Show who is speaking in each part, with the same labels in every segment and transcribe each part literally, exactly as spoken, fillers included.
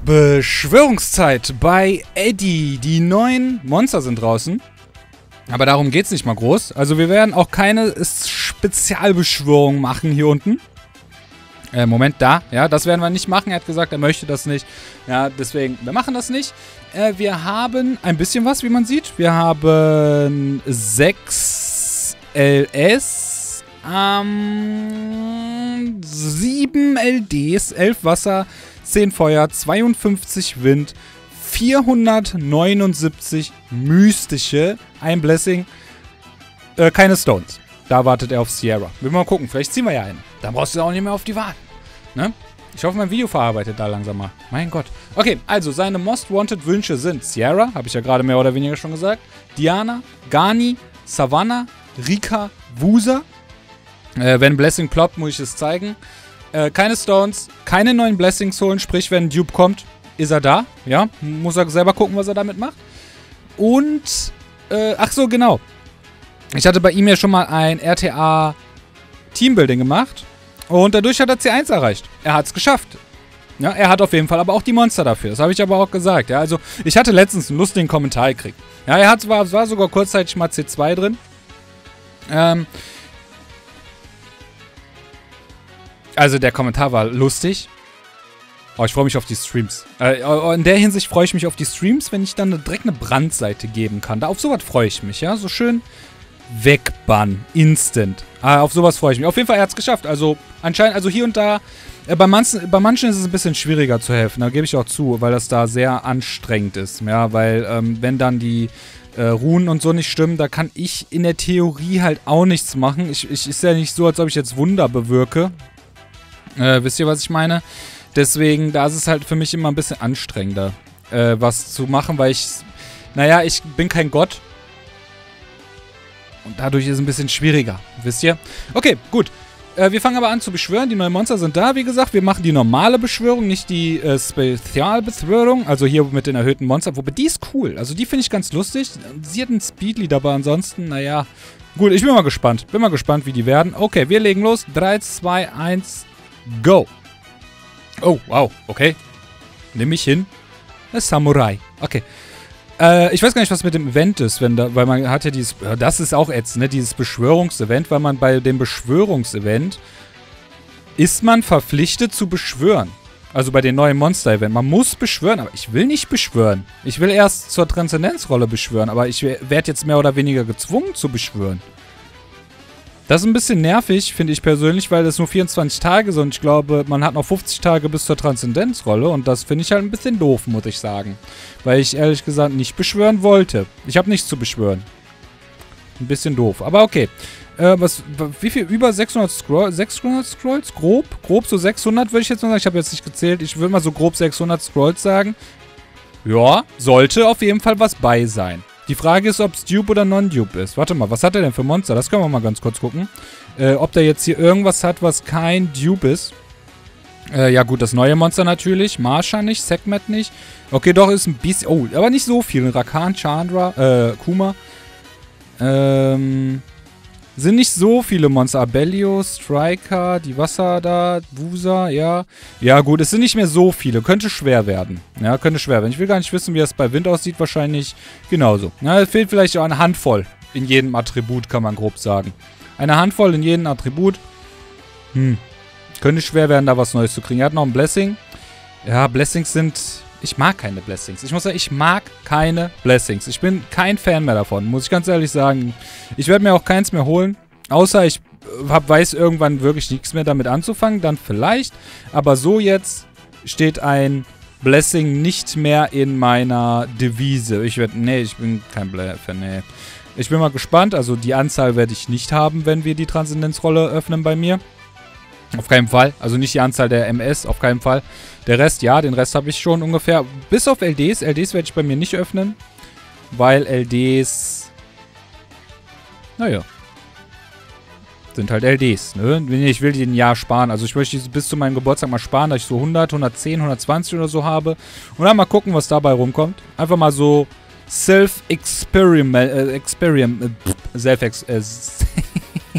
Speaker 1: Beschwörungszeit bei Eddie. Die neuen Monster sind draußen. Aber darum geht es nicht mal groß. Also wir werden auch keine Spezialbeschwörung machen hier unten. Äh, Moment, da. Ja, das werden wir nicht machen. Er hat gesagt, er möchte das nicht. Ja, deswegen, wir machen das nicht. Äh, wir haben ein bisschen was, wie man sieht. Wir haben sechs L S, ähm, sieben L Ds, elf Wasser, zehn Feuer, zweiundfünfzig Wind, vierhundertneunundsiebzig mystische, ein Blessing, äh, keine Stones. Da wartet er auf Sierra. Wir mal gucken, vielleicht ziehen wir ja einen. Dann brauchst du auch nicht mehr auf die warten. Ne? Ich hoffe, mein Video verarbeitet da langsam mal. Mein Gott. Okay, also seine Most Wanted Wünsche sind Sierra, habe ich ja gerade mehr oder weniger schon gesagt, Diana, Gani, Savannah, Rika, Wusa. Äh, wenn Blessing ploppt, muss ich es zeigen. Äh, keine Stones, keine neuen Blessings holen, sprich, wenn ein Dupe kommt, ist er da. Ja, muss er selber gucken, was er damit macht. Und, äh, ach so, genau. Ich hatte bei ihm ja schon mal ein R T A Teambuilding gemacht und dadurch hat er C eins erreicht. Er hat es geschafft. Ja, er hat auf jeden Fall aber auch die Monster dafür. Das habe ich aber auch gesagt. Ja, also ich hatte letztens einen lustigen Kommentar gekriegt. Ja, er hat zwar, war sogar kurzzeitig mal C zwei drin. Ähm, also der Kommentar war lustig. Oh, ich freue mich auf die Streams. Äh, in der Hinsicht freue ich mich auf die Streams, wenn ich dann direkt eine Brandseite geben kann. Da auf sowas freue ich mich, ja. So schön wegbannen. Instant. Ah, auf sowas freue ich mich. Auf jeden Fall, er hat es geschafft. Also anscheinend, also hier und da, äh, bei, manchen, bei manchen ist es ein bisschen schwieriger zu helfen. Da gebe ich auch zu, weil das da sehr anstrengend ist. Ja, weil ähm, wenn dann die äh, Runen und so nicht stimmen, da kann ich in der Theorie halt auch nichts machen. Ich, ich ist ja nicht so, als ob ich jetzt Wunder bewirke. Äh, wisst ihr, was ich meine? Deswegen, da ist es halt für mich immer ein bisschen anstrengender, äh, was zu machen, weil ich, naja, ich bin kein Gott. Und dadurch ist es ein bisschen schwieriger, wisst ihr? Okay, gut. Äh, wir fangen aber an zu beschwören. Die neuen Monster sind da, wie gesagt. Wir machen die normale Beschwörung, nicht die äh, Spezialbeschwörung. Also hier mit den erhöhten Monstern. Wobei, die ist cool. Also die finde ich ganz lustig. Sie hat einen Speedlead, aber ansonsten, naja. Gut, ich bin mal gespannt. Bin mal gespannt, wie die werden. Okay, wir legen los. drei, zwei, eins, go. Oh, wow, okay. Nimm mich hin. Das ist Samurai. Okay. Äh, ich weiß gar nicht, was mit dem Event ist, wenn da, weil man hat ja dieses, das ist auch ätzend, ne, dieses Beschwörungsevent, weil man bei dem Beschwörungsevent ist man verpflichtet zu beschwören. Also bei den neuen Monster-Event. Man muss beschwören, aber ich will nicht beschwören. Ich will erst zur Transzendenzrolle beschwören, aber ich werde jetzt mehr oder weniger gezwungen zu beschwören. Das ist ein bisschen nervig, finde ich persönlich, weil das nur vierundzwanzig Tage sind und ich glaube, man hat noch fünfzig Tage bis zur Transzendenzrolle und das finde ich halt ein bisschen doof, muss ich sagen. Weil ich ehrlich gesagt nicht beschwören wollte. Ich habe nichts zu beschwören. Ein bisschen doof, aber okay. Äh, was, wie viel? Über sechshundert Scrolls? sechshundert Scrolls? Grob? Grob so sechshundert würde ich jetzt mal sagen. Ich habe jetzt nicht gezählt. Ich würde mal so grob sechshundert Scrolls sagen. Ja, sollte auf jeden Fall was bei sein. Die Frage ist, ob es Dupe oder Non-Dupe ist. Warte mal, was hat er denn für Monster? Das können wir mal ganz kurz gucken. Äh, ob der jetzt hier irgendwas hat, was kein Dupe ist. Äh, ja gut, das neue Monster natürlich. Marsha nicht, Sekhmet nicht. Okay, doch, ist ein bisschen... Oh, aber nicht so viel. Rakan, Chandra, äh, Kuma. Ähm... Sind nicht so viele Monster. Abellio, Striker, die Wasser da, Wusa, ja. Ja gut, es sind nicht mehr so viele. Könnte schwer werden. Ja, könnte schwer werden. Ich will gar nicht wissen, wie das bei Wind aussieht. Wahrscheinlich genauso. Ja, es fehlt vielleicht auch eine Handvoll in jedem Attribut, kann man grob sagen. Eine Handvoll in jedem Attribut. Hm. Könnte schwer werden, da was Neues zu kriegen. Er hat noch ein Blessing. Ja, Blessings sind... Ich mag keine Blessings. Ich muss sagen, ich mag keine Blessings. Ich bin kein Fan mehr davon, muss ich ganz ehrlich sagen. Ich werde mir auch keins mehr holen. Außer ich hab, weiß irgendwann wirklich nichts mehr damit anzufangen. Dann vielleicht. Aber so jetzt steht ein Blessing nicht mehr in meiner Devise. Ich werde... Nee, ich bin kein Fan. Nee. Ich bin mal gespannt. Also die Anzahl werde ich nicht haben, wenn wir die Transzendenzrolle öffnen bei mir. Auf keinen Fall. Also nicht die Anzahl der M S, auf keinen Fall. Der Rest, ja, den Rest habe ich schon ungefähr. Bis auf L Ds. L Ds werde ich bei mir nicht öffnen. Weil L Ds... Naja. Sind halt L Ds, ne? Ich will die ein Jahr sparen. Also ich möchte die bis zu meinem Geburtstag mal sparen, dass ich so hundert, hundertzehn, hundertzwanzig oder so habe. Und dann mal gucken, was dabei rumkommt. Einfach mal so Self-Experiment... Äh, Experiment... Äh, Self-Ex... Äh,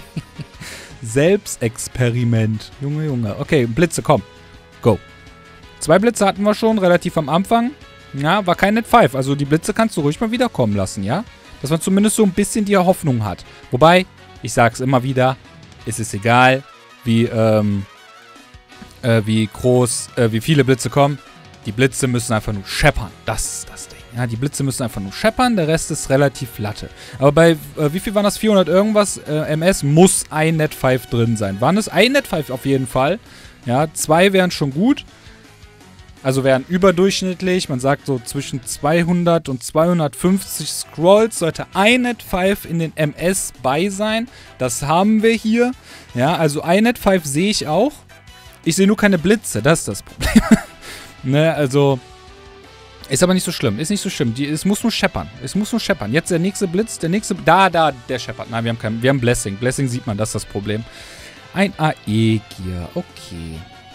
Speaker 1: Selbstexperiment. Junge, Junge. Okay, Blitze, komm. Go. Zwei Blitze hatten wir schon, relativ am Anfang. Ja, war kein Net fünf. Also die Blitze kannst du ruhig mal wiederkommen lassen, ja? Dass man zumindest so ein bisschen die Hoffnung hat. Wobei, ich sag's immer wieder, es ist egal, wie, ähm, äh, wie groß, äh, wie viele Blitze kommen. Die Blitze müssen einfach nur scheppern. Das ist das Ding. Ja, die Blitze müssen einfach nur scheppern, der Rest ist relativ Latte. Aber bei, äh, wie viel waren das? vierhundert irgendwas äh, M S muss ein Net fünf drin sein. Waren es ein Net fünf auf jeden Fall. Ja, zwei wären schon gut. Also wären überdurchschnittlich. Man sagt so zwischen zweihundert und zweihundertfünfzig Scrolls sollte ein Net fünf in den M S bei sein. Das haben wir hier. Ja, also ein Net fünf sehe ich auch. Ich sehe nur keine Blitze, das ist das Problem. Ne, also... Ist aber nicht so schlimm. Ist nicht so schlimm. Die, es muss nur scheppern. Es muss nur scheppern. Jetzt der nächste Blitz. Der nächste... Da, da, der scheppert. Nein, wir haben kein... Wir haben Blessing. Blessing sieht man. Das ist das Problem. Ein A E-Gear. Okay.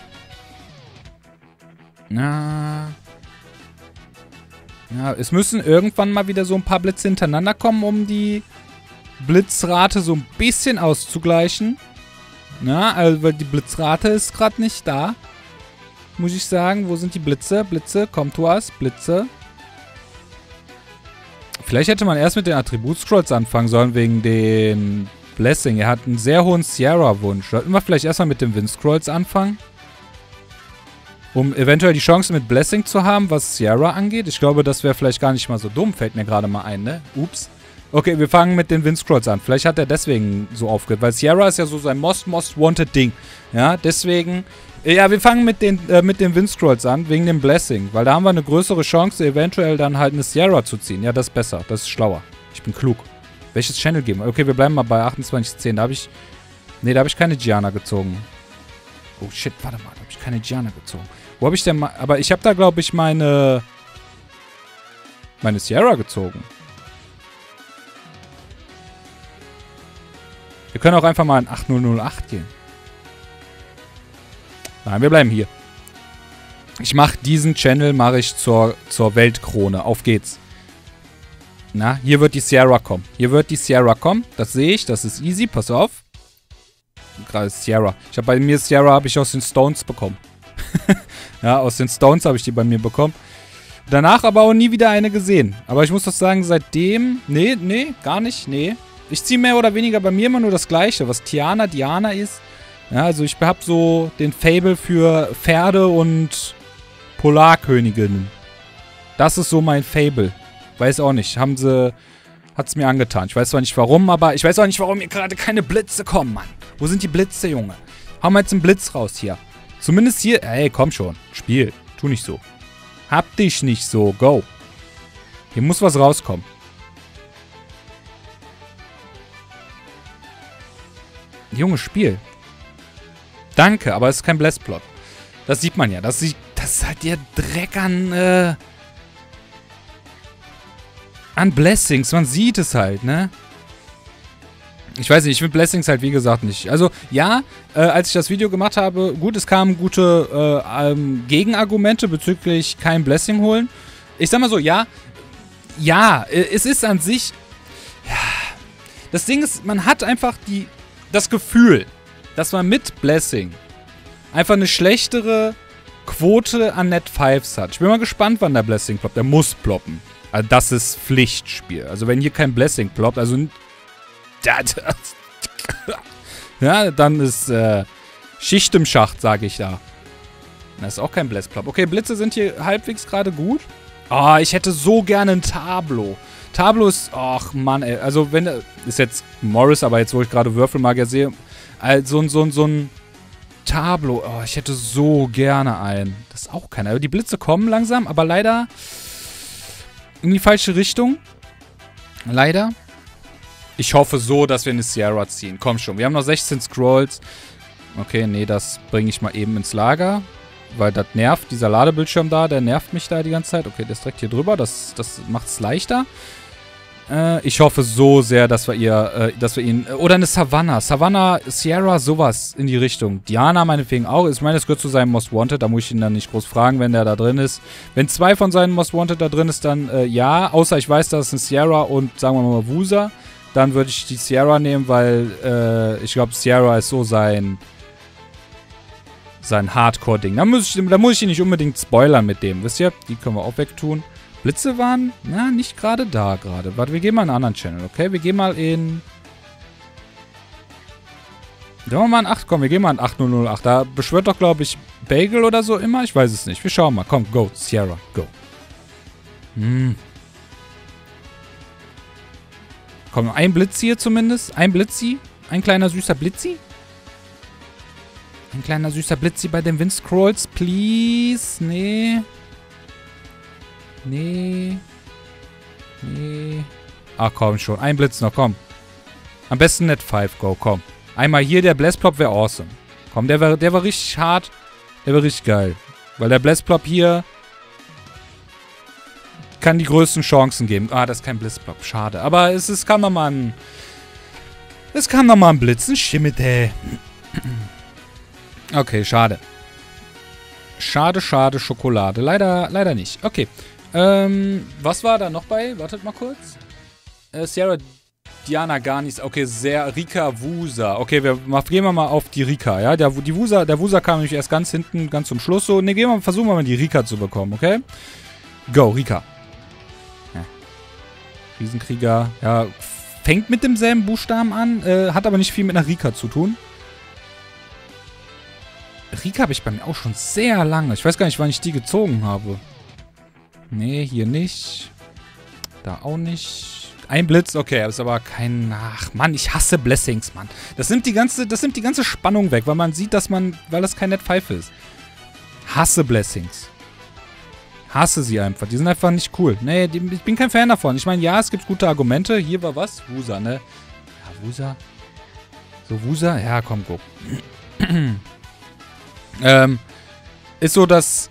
Speaker 1: Na... Ja, es müssen irgendwann mal wieder so ein paar Blitze hintereinander kommen, um die Blitzrate so ein bisschen auszugleichen. Na, also weil die Blitzrate ist gerade nicht da. Muss ich sagen. Wo sind die Blitze? Blitze, kommt to us. Blitze. Vielleicht hätte man erst mit den Attribut-Scrolls anfangen sollen, wegen den Blessing. Er hat einen sehr hohen Sierra-Wunsch. Sollten wir vielleicht erstmal mit den Wind-Scrolls anfangen? Um eventuell die Chance mit Blessing zu haben, was Sierra angeht. Ich glaube, das wäre vielleicht gar nicht mal so dumm. Fällt mir gerade mal ein, ne? Ups. Okay, wir fangen mit den Wind-Scrolls an. Vielleicht hat er deswegen so aufgehört. Weil Sierra ist ja so sein Most, Most Wanted Ding. Ja, deswegen... Ja, wir fangen mit den, äh, mit den Wind-Scrolls an, wegen dem Blessing. Weil da haben wir eine größere Chance, eventuell dann halt eine Sierra zu ziehen. Ja, das ist besser. Das ist schlauer. Ich bin klug. Welches Channel geben wir? Okay, wir bleiben mal bei achtundzwanzig zehn. Da habe ich... Ne, da habe ich keine Gianna gezogen. Oh, shit, warte mal. Da habe ich keine Gianna gezogen. Wo habe ich denn mal... Aber ich habe da, glaube ich, meine... Meine Sierra gezogen. Wir können auch einfach mal in achttausendachthundert gehen. Nein, wir bleiben hier. Ich mache diesen Channel, mache ich zur, zur Weltkrone. Auf geht's. Na, hier wird die Sierra kommen. Hier wird die Sierra kommen. Das sehe ich, das ist easy. Pass auf. Gerade Sierra. Ich habe bei mir Sierra habe ich aus den Stones bekommen. Ja, aus den Stones habe ich die bei mir bekommen. Danach aber auch nie wieder eine gesehen. Aber ich muss doch sagen, seitdem... Nee, nee, gar nicht, nee. Ich ziehe mehr oder weniger bei mir immer nur das Gleiche. Was Tiana, Diana ist... Ja, also ich habe so den Fable für Pferde und Polarköniginnen. Das ist so mein Fable. Weiß auch nicht. Haben sie... Hat's mir angetan. Ich weiß zwar nicht warum, aber ich weiß auch nicht, warum hier gerade keine Blitze kommen, Mann. Wo sind die Blitze, Junge? Hau mal jetzt einen Blitz raus hier. Zumindest hier... Ey, komm schon. Spiel. Tu nicht so. Hab dich nicht so. Go. Hier muss was rauskommen. Junge, Spiel. Danke, aber es ist kein Blessplot. Das sieht man ja. Das, sieht, das ist halt der Dreck an, äh, an Blessings. Man sieht es halt, ne? Ich weiß nicht, ich finde Blessings halt, wie gesagt, nicht. Also, ja, äh, als ich das Video gemacht habe, gut, es kamen gute äh, ähm, Gegenargumente bezüglich kein Blessing holen. Ich sag mal so, ja, ja, äh, es ist an sich, ja, das Ding ist, man hat einfach die, das Gefühl, dass man mit Blessing einfach eine schlechtere Quote an Net fünfs hat. Ich bin mal gespannt, wann der Blessing ploppt. Der muss ploppen. Also das ist Pflichtspiel. Also wenn hier kein Blessing ploppt, also ja, dann ist äh, Schicht im Schacht, sage ich da. Das ist auch kein Blessplop. Okay, Blitze sind hier halbwegs gerade gut. Ah, oh, ich hätte so gerne ein Tableau. Tableau ist, ach Mann, ey. Also wenn, ist jetzt Morris, aber jetzt, wo ich gerade Würfelmagier sehe, also so, so, so ein Tableau. Oh, ich hätte so gerne einen. Das ist auch keiner. Die Blitze kommen langsam, aber leider in die falsche Richtung. Leider. Ich hoffe so, dass wir eine Sierra ziehen. Komm schon, wir haben noch sechzehn Scrolls. Okay, nee, das bringe ich mal eben ins Lager. Weil das nervt, dieser Ladebildschirm da, der nervt mich da die ganze Zeit. Okay, der ist direkt hier drüber, das, das macht es leichter. Äh, ich hoffe so sehr, dass wir ihr, äh, dass wir ihn, oder eine Savannah. Savannah, Sierra, sowas in die Richtung. Diana meinetwegen auch. Ich meine, es gehört zu seinem Most Wanted, da muss ich ihn dann nicht groß fragen, wenn der da drin ist. Wenn zwei von seinen Most Wanted da drin ist, dann äh, ja. Außer ich weiß, dass es ein Sierra und, sagen wir mal, Wusa. Dann würde ich die Sierra nehmen, weil äh, ich glaube, Sierra ist so sein... Sein Hardcore-Ding. Da muss ich, da muss ich ihn nicht unbedingt spoilern mit dem. Wisst ihr? Die können wir auch wegtun. Blitze waren, na, nicht gerade da gerade. Warte, wir gehen mal in einen anderen Channel, okay? Wir gehen mal in... Sollen wir mal in acht? Komm, wir gehen mal in achtzig null acht. Da beschwört doch, glaube ich, Bagel oder so immer. Ich weiß es nicht. Wir schauen mal. Komm, go. Sierra, go. Hm. Komm, ein Blitz hier zumindest. Ein Blitzi. Ein kleiner süßer Blitzi. Ein kleiner süßer Blitzi bei den Windscrolls, please. Nee. Nee. Nee. Ach komm schon. Ein Blitz noch, komm. Am besten Net fünf, go, komm. Einmal hier, der Blessplop wäre awesome. Komm, der war, der war richtig hart. Der war richtig geil. Weil der Blessplop hier kann die größten Chancen geben. Ah, das ist kein Blitzplop. Schade. Aber es, es kann nochmal ein... Es kann nochmal ein Blitz. Ein Schimmete. Okay, schade. Schade, schade, Schokolade. Leider, leider nicht. Okay. Ähm, was war da noch bei? Wartet mal kurz. Äh, Sierra Diana Garnis. Okay, sehr Rika Wusa. Okay, wir gehen wir mal auf die Rika, ja? Der, die Wusa, der Wusa kam nämlich erst ganz hinten, ganz zum Schluss so. Ne, gehen wir, versuchen wir mal die Rika zu bekommen, okay? Go, Rika. Ja. Riesenkrieger. Ja, fängt mit demselben Buchstaben an, äh, hat aber nicht viel mit einer Rika zu tun. Rika habe ich bei mir auch schon sehr lange. Ich weiß gar nicht, wann ich die gezogen habe. Nee, hier nicht. Da auch nicht. Ein Blitz, okay, das ist aber kein... Ach, Mann, ich hasse Blessings, Mann. Das nimmt die ganze, das nimmt die ganze Spannung weg, weil man sieht, dass man... Weil das kein Net fünf ist. Hasse Blessings. Hasse sie einfach. Die sind einfach nicht cool. Nee, die, ich bin kein Fan davon. Ich meine, ja, es gibt gute Argumente. Hier war was? Wusa, ne? Ja, Wusa. So, Wusa? Ja, komm, go. ähm, ist so, dass...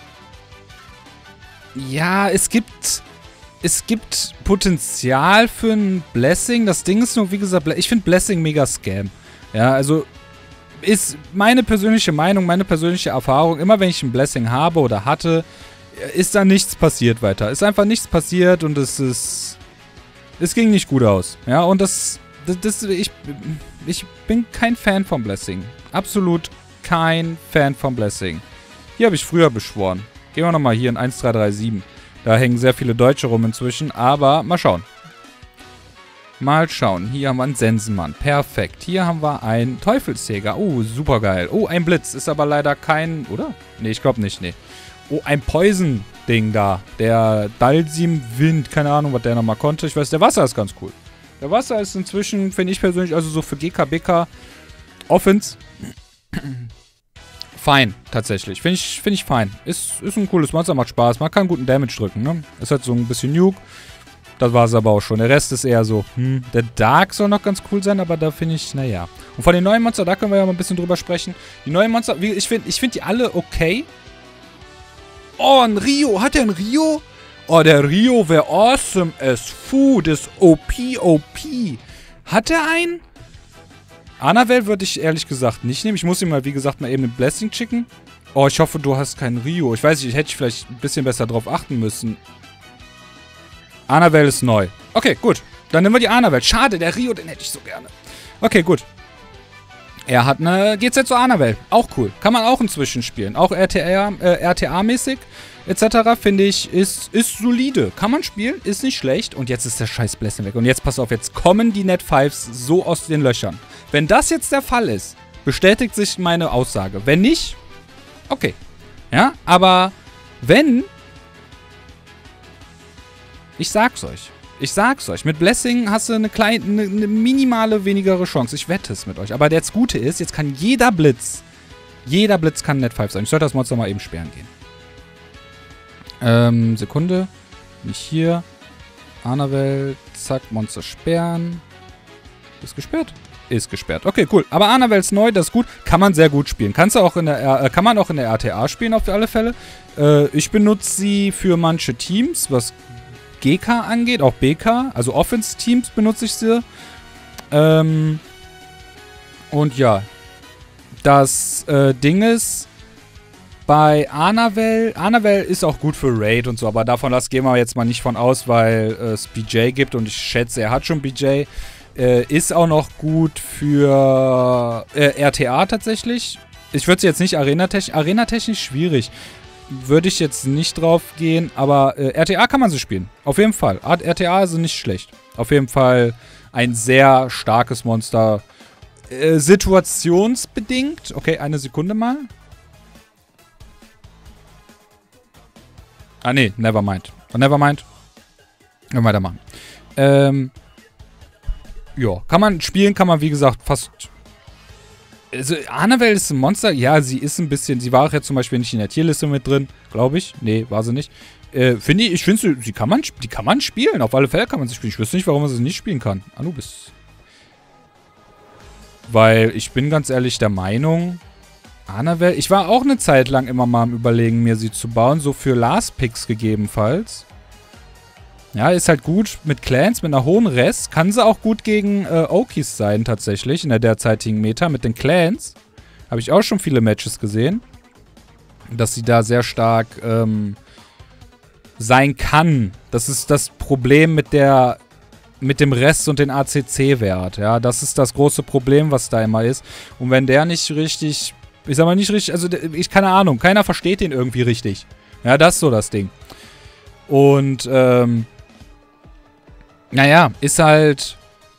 Speaker 1: Ja, es gibt... Es gibt Potenzial für ein Blessing. Das Ding ist nur, wie gesagt, ich finde Blessing mega Scam. Ja, also ist meine persönliche Meinung, meine persönliche Erfahrung. Immer wenn ich ein Blessing habe oder hatte, ist da nichts passiert weiter. Ist einfach nichts passiert und es ist... Es ging nicht gut aus. Ja, und das... das, das ich, ich bin kein Fan von Blessing. Absolut kein Fan von Blessing. Hier habe ich früher beschworen. Gehen wir nochmal hier in eins drei drei sieben. Da hängen sehr viele Deutsche rum inzwischen, aber mal schauen. Mal schauen. Hier haben wir einen Sensenmann. Perfekt. Hier haben wir einen Teufelsjäger. Oh, super geil. Oh, ein Blitz. Ist aber leider kein... Oder? Nee, ich glaube nicht. Nee. Oh, ein Poison-Ding da. Der Dalsim Wind. Keine Ahnung, was der nochmal konnte. Ich weiß, der Wasser ist ganz cool. Der Wasser ist inzwischen, finde ich persönlich, also so für G K B K Offense... Fein, tatsächlich. Finde ich, find ich fein. Ist, ist ein cooles Monster, macht Spaß. Man kann guten Damage drücken, ne? Ist halt so ein bisschen Nuke. Das war es aber auch schon. Der Rest ist eher so, hm. Der Dark soll noch ganz cool sein, aber da finde ich, naja. Und von den neuen Monster, da können wir ja mal ein bisschen drüber sprechen. Die neuen Monster, ich finde ich find die alle okay. Oh, ein Rio. Hat der ein Rio? Oh, der Rio wäre awesome as food. Ist O P, O P. Hat der einen? Annabelle würde ich ehrlich gesagt nicht nehmen. Ich muss ihm mal, wie gesagt, mal eben ein Blessing schicken. Oh, ich hoffe, du hast keinen Rio. Ich weiß nicht, hätte ich vielleicht ein bisschen besser drauf achten müssen. Annabelle ist neu. Okay, gut. Dann nehmen wir die Annabelle. Schade, der Rio, den hätte ich so gerne. Okay, gut. Er hat eine G Z zu Annabelle. Auch cool. Kann man auch inzwischen spielen. Auch R T A-mäßig et cetera finde ich, ist, ist solide. Kann man spielen, ist nicht schlecht. Und jetzt ist der scheiß Blessing weg. Und jetzt, pass auf, jetzt kommen die Net Fives so aus den Löchern. Wenn das jetzt der Fall ist, bestätigt sich meine Aussage. Wenn nicht, okay. Ja, aber wenn... Ich sag's euch. Ich sag's euch. Mit Blessing hast du eine kleine, eine, eine minimale, wenigere Chance. Ich wette es mit euch. Aber das Gute ist, jetzt kann jeder Blitz, jeder Blitz kann Net fünf sein. Ich sollte das Monster mal eben sperren gehen. Ähm, Sekunde. Nicht hier. Annabelle, zack, Monster sperren. Ist gesperrt? Ist gesperrt. Okay, cool. Aber Annabelle ist neu, das ist gut. Kann man sehr gut spielen. Kannst du auch in der, äh, kann man auch in der R T A spielen, auf alle Fälle. Äh, ich benutze sie für manche Teams, was G K angeht, auch B K. Also Offense-Teams benutze ich sie. Ähm, und ja. Das äh, Ding ist, bei Annabelle, Annabelle ist auch gut für Raid und so, aber davon das gehen wir jetzt mal nicht von aus, weil äh, es B J gibt und ich schätze, er hat schon B J. Äh, ist auch noch gut für äh, R T A tatsächlich. Ich würde jetzt nicht Arena-technisch... Arena-technisch schwierig. Würde ich jetzt nicht drauf gehen, aber äh, R T A kann man sie spielen. Auf jeden Fall. R T A ist nicht schlecht. Auf jeden Fall ein sehr starkes Monster. Äh, situationsbedingt. Okay, eine Sekunde mal. Ah, nee, nevermind. Nevermind. Können wir weitermachen. Ähm... Ja, kann man spielen, kann man wie gesagt fast... Also, Annabelle ist ein Monster. Ja, sie ist ein bisschen... Sie war auch jetzt zum Beispiel nicht in der Tierliste mit drin, glaube ich. Nee, war sie nicht. Äh, finde ich, ich finde sie, sie kann man, die kann man spielen. Auf alle Fälle kann man sie spielen. Ich wüsste nicht, warum man sie nicht spielen kann. Anubis. Weil ich bin ganz ehrlich der Meinung, Annabelle... Ich war auch eine Zeit lang immer mal am Überlegen, mir sie zu bauen. So für Last Picks gegebenenfalls. Ja, ist halt gut mit Clans, mit einer hohen Rest. Kann sie auch gut gegen äh, Okies sein, tatsächlich, in der derzeitigen Meta. Mit den Clans habe ich auch schon viele Matches gesehen. Dass sie da sehr stark ähm, sein kann. Das ist das Problem mit der mit dem Rest und den A C C-Wert. Ja, das ist das große Problem, was da immer ist. Und wenn der nicht richtig, ich sag mal nicht richtig, also ich keine Ahnung, keiner versteht den irgendwie richtig. Ja, das ist so das Ding. Und, ähm, naja, ist halt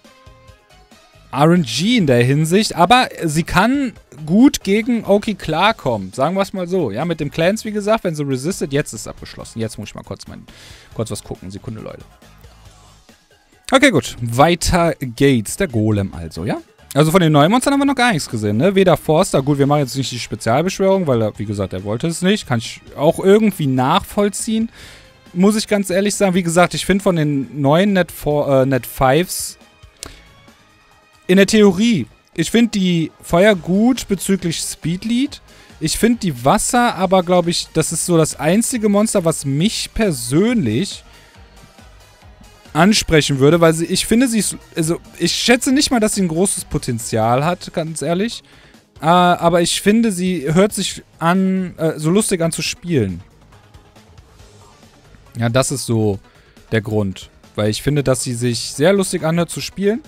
Speaker 1: R N G in der Hinsicht, aber sie kann gut gegen Oki klarkommen, sagen wir es mal so. Ja, mit dem Clans, wie gesagt, wenn sie resistet, jetzt ist es abgeschlossen. Jetzt muss ich mal kurz, mein, kurz was gucken. Sekunde, Leute. Okay, gut. Weiter geht's. Der Golem also, ja? Also von den neuen Monstern haben wir noch gar nichts gesehen, ne? Weder Forster, gut, wir machen jetzt nicht die Spezialbeschwörung, weil er, wie gesagt, er wollte es nicht. Kann ich auch irgendwie nachvollziehen. Muss ich ganz ehrlich sagen, wie gesagt, ich finde von den neuen Net, äh, Net Fives in der Theorie, ich finde die Feuer gut bezüglich Speedlead. Ich finde die Wasser aber, glaube ich, das ist so das einzige Monster, was mich persönlich ansprechen würde, weil sie, ich finde sie, ist, also ich schätze nicht mal, dass sie ein großes Potenzial hat, ganz ehrlich. Äh, aber ich finde, sie hört sich an, äh, so lustig an zu spielen. Ja, das ist so der Grund. Weil ich finde, dass sie sich sehr lustig anhört zu spielen.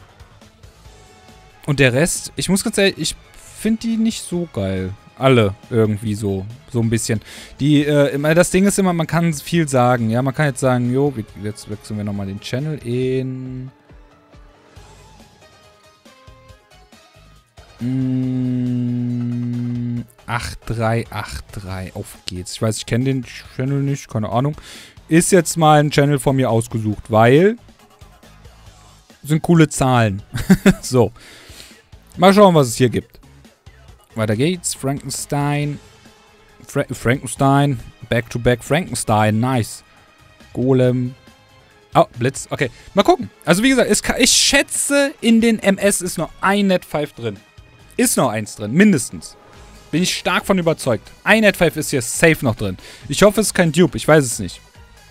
Speaker 1: Und der Rest, ich muss ganz ehrlich, ich finde die nicht so geil. Alle irgendwie so, so ein bisschen. Die, äh, das Ding ist immer, man kann viel sagen. Ja, man kann jetzt sagen, jo, jetzt wechseln wir nochmal den Channel in... Mm, acht drei acht drei, auf geht's. Ich weiß, ich kenne den Channel nicht, keine Ahnung. Ist jetzt mal ein Channel von mir ausgesucht, weil sind coole Zahlen. So. Mal schauen, was es hier gibt. Weiter geht's. Frankenstein. Fra Frankenstein. Back-to-back Frankenstein. Nice. Golem. Oh, Blitz. Okay. Mal gucken. Also wie gesagt, es kann, ich schätze, in den M S ist noch ein Net fünf drin. Ist noch eins drin. Mindestens. Bin ich stark von überzeugt. Ein Net fünf ist hier safe noch drin. Ich hoffe, es ist kein Dupe. Ich weiß es nicht.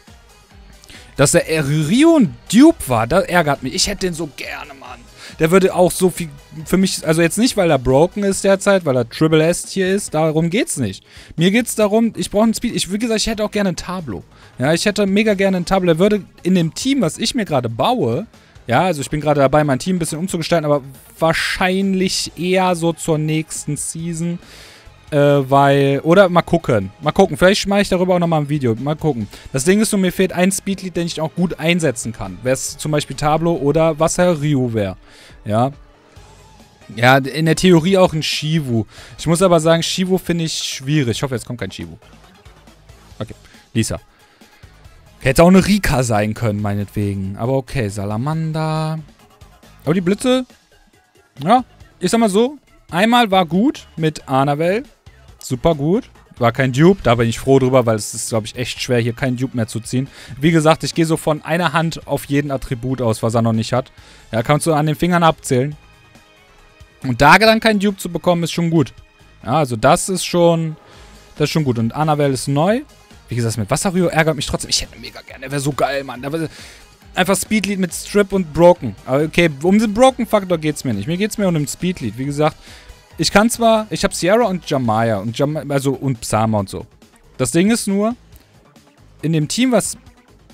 Speaker 1: Dass der Rio ein Dupe war, das ärgert mich. Ich hätte den so gerne, Mann. Der würde auch so viel für mich, also jetzt nicht, weil er broken ist derzeit, weil er Triple S hier ist, darum geht's nicht. Mir geht's darum, ich brauche einen Speed, ich, wie gesagt, ich hätte auch gerne ein Tableau. Ja, ich hätte mega gerne ein Tableau. Er würde in dem Team, was ich mir gerade baue, ja, also ich bin gerade dabei, mein Team ein bisschen umzugestalten, aber wahrscheinlich eher so zur nächsten Season, äh, weil, oder mal gucken, mal gucken, vielleicht mache ich darüber auch nochmal ein Video, mal gucken. Das Ding ist nur, mir fehlt ein Speedlead, den ich auch gut einsetzen kann. Wäre es zum Beispiel Tableau oder was Herr Ryu wäre, ja. Ja, in der Theorie auch ein Shivu. Ich muss aber sagen, Shivu finde ich schwierig. Ich hoffe, jetzt kommt kein Shivu. Okay, Lisa. Hätte auch eine Rika sein können, meinetwegen. Aber okay, Salamander. Aber die Blitze, ja, ich sag mal so, einmal war gut mit Annabelle. Super gut. War kein Dupe, da bin ich froh drüber, weil es ist, glaube ich, echt schwer, hier keinen Dupe mehr zu ziehen. Wie gesagt, ich gehe so von einer Hand auf jeden Attribut aus, was er noch nicht hat. Ja, kannst du an den Fingern abzählen. Und da dann keinen Dupe zu bekommen, ist schon gut. Ja, also das ist schon, das ist schon gut. Und Annabelle ist neu. Wie gesagt, mit Wasserrühr ärgert mich trotzdem. Ich hätte mega gerne, der wäre so geil, Mann. Der einfach Speedlead mit Strip und Broken. Aber okay, um den Broken-Faktor geht es mir nicht. Mir geht es mir um den Speedlead. Wie gesagt, ich kann zwar, ich habe Sierra und Jamaya und Jam also und Psama und so. Das Ding ist nur, in dem Team, was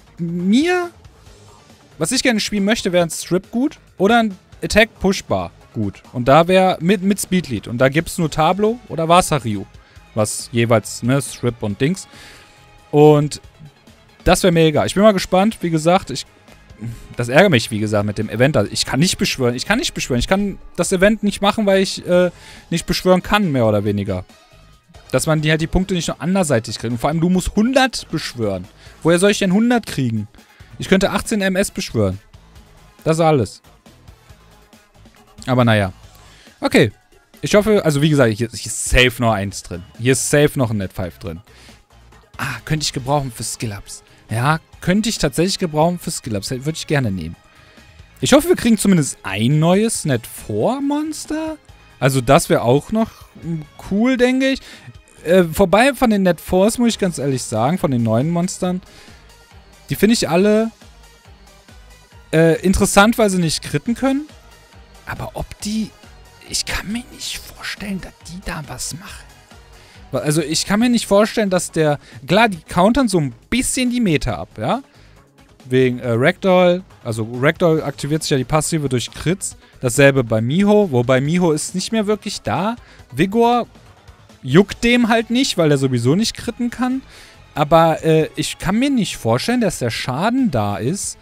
Speaker 1: mir, was ich gerne spielen möchte, wäre ein Strip gut oder ein Attack Pushbar gut. Und da wäre mit, mit Speedlead. Und da gibt es nur Tablo oder Wasser-Ryu. Was jeweils, ne, Strip und Dings. Und das wäre mega. Ich bin mal gespannt. Wie gesagt, ich, das ärgert mich, wie gesagt, mit dem Event. Also ich kann nicht beschwören. Ich kann nicht beschwören. Ich kann das Event nicht machen, weil ich äh, nicht beschwören kann, mehr oder weniger. Dass man die halt die Punkte nicht nur anderseitig kriegt. Und vor allem, du musst hundert beschwören. Woher soll ich denn hundert kriegen? Ich könnte achtzehn M S beschwören. Das ist alles. Aber naja. Okay. Ich hoffe, also wie gesagt, hier, hier ist safe noch eins drin. Hier ist safe noch ein Net fünf drin. Ah, könnte ich gebrauchen für Skill-Ups. Ja, könnte ich tatsächlich gebrauchen für Skill-Ups. Würde ich gerne nehmen. Ich hoffe, wir kriegen zumindest ein neues Net vier Monster. Also das wäre auch noch cool, denke ich. Äh, vorbei von den Net viers, muss ich ganz ehrlich sagen, von den neuen Monstern. Die finde ich alle äh, interessant, weil sie nicht kritten können. Aber ob die... Ich kann mir nicht vorstellen, dass die da was machen. Also ich kann mir nicht vorstellen, dass der... Klar, die countern so ein bisschen die Meter ab, ja? Wegen äh, Ragdoll. Also Ragdoll aktiviert sich ja die Passive durch Crits. Dasselbe bei Miho. Wobei Miho ist nicht mehr wirklich da. Vigor juckt dem halt nicht, weil er sowieso nicht kritten kann. Aber äh, ich kann mir nicht vorstellen, dass der Schaden da ist,